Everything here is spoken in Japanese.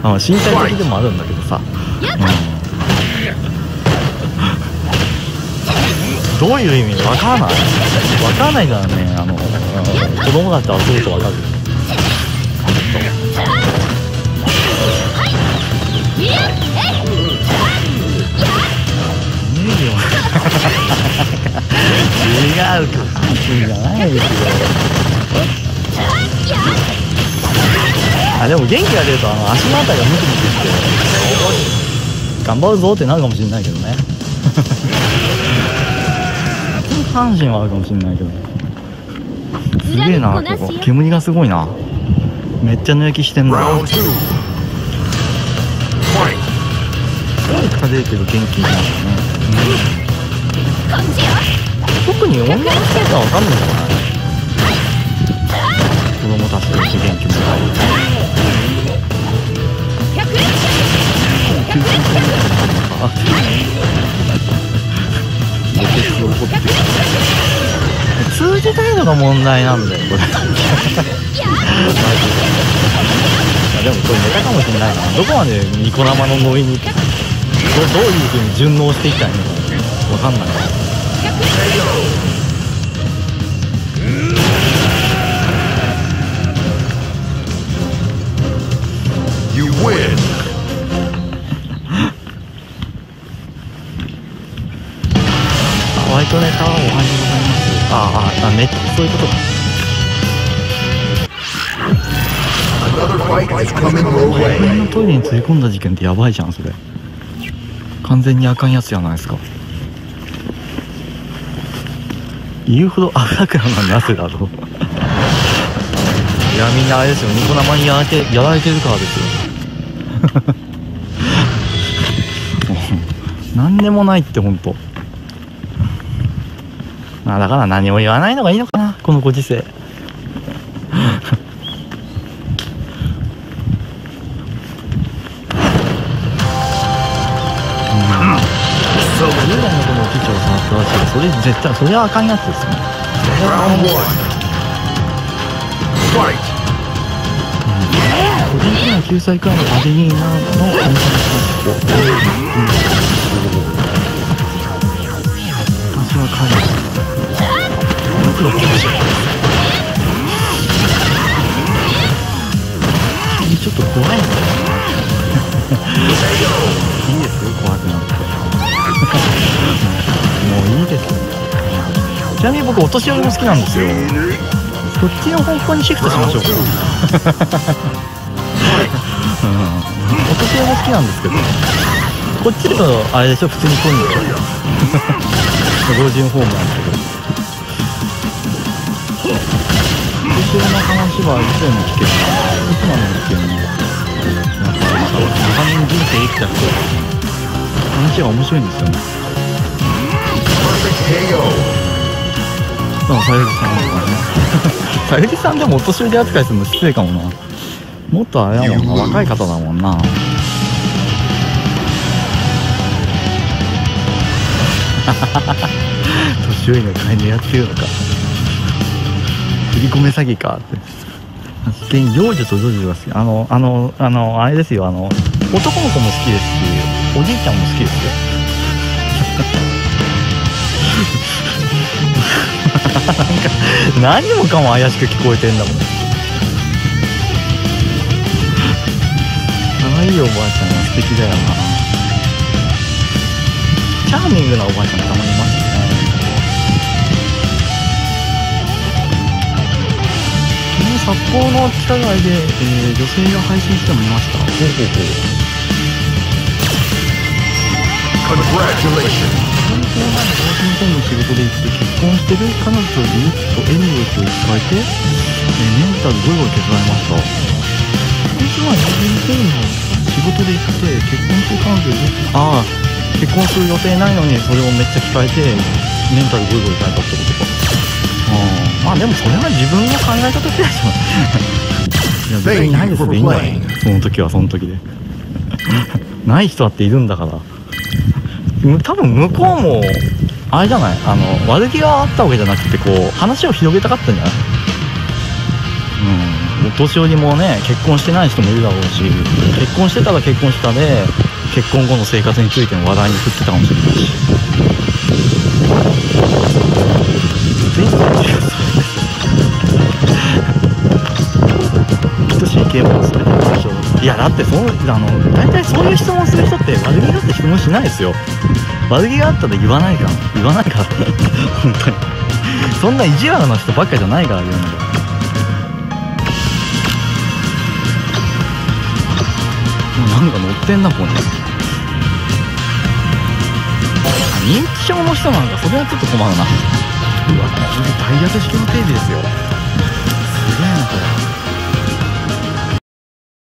身体的でもあるんだけどさ、どういう意味わからないからね、子供たちと遊ぶとわかる。違うか、じゃないですよ。でも元気が出ると足のあたりがムキムキして頑張るぞってなるかもしれないけどね。阪神はあるかもしれないけど、すげえな、ここ煙がすごいな。めっちゃ抜きしてんの。風出るけど元気になるね。特に女の人は分かんないんじゃない？子供たちと元気もらえる。通じたいのが問題なんだよこれ。でもこれネタかもしれないな。どこまでニコ生のノリにどういう風に順応していったらいいのか分かんない。 You win. ホワイトネタはおはようございます。ね、そういうことか。トイレに連れ込んだ事件ってやばいじゃん、それ。完全にあかんやつじゃないですか。言うほど赤くなるのはなぜだろう。いや、みんなあれですよ、ニコ生にやられてるからですよ。何でもないってほんと。だから何も言わないのがいいのかな、このご時世。10代の子の機長を触ったらしい。それ絶対、それはあかんやつですね。個人的には9歳くらいのアデニーナのお店にします。私は彼ちょっと怖いんだよね。いいですよ、怖くなって。もういいですよ。ちなみに僕お年寄りも好きなんですよ。そっちの方向にシフトしましょうか。お年寄りも好きなんですけど、こっちだとあれでしょ、普通に来るんでしょ。老人ホームなんですけど、後ろの話は以前の危険な、いつまでも危険な、なんか長年人生生きた人話が面白いんですよね。さゆりさんとかね。さゆりさんでもお年寄り扱いするの失礼かもな。もっとあれだもんな、若い方だもんな。年寄りの会でやってるのか。振り込め詐欺かって。幼女と女女が好き。あれですよ、男の子も好きですし、おじいちゃんも好きですよ。なんか何もかも怪しく聞こえてんだもん。可愛いおばあちゃんは素敵だよな。チャーミングなおばあちゃんたまにいますね。昨日札幌の地下街で、女性が配信しても見ました。 Congratulations. ワシントンの仕事で行って結婚してる彼女といると N を変えて、メンタルゴリゴリ削られました。今週はワシントンの仕事で行って結婚する彼女いる、結婚する予定ないのにそれをめっちゃ聞かれてメンタルゴリゴリされたってことか。でもそれは自分が考えた時でしょ。いや別にないですよ、いいんだよ。その時はその時で。ない人だっているんだから。多分向こうもあれじゃない、悪気があったわけじゃなくて、こう話を広げたかったんじゃない。 お年寄りもね、結婚してない人もいるだろうし、結婚してたら結婚したで結婚後の生活についての話題に振ってたかもしれないし、全然違う。等しい系も全ての人、いやだって大体そういう質問する人って悪気があって質問しないですよ。悪気があったら言わないから本当にそんな意地悪な人ばっかじゃないから言うので。もうなんか乗ってんな、ここに。認知症の人なんかそれはちょっと困るな。うわ、これダイヤル式のテレビですよ。すげえなこれ。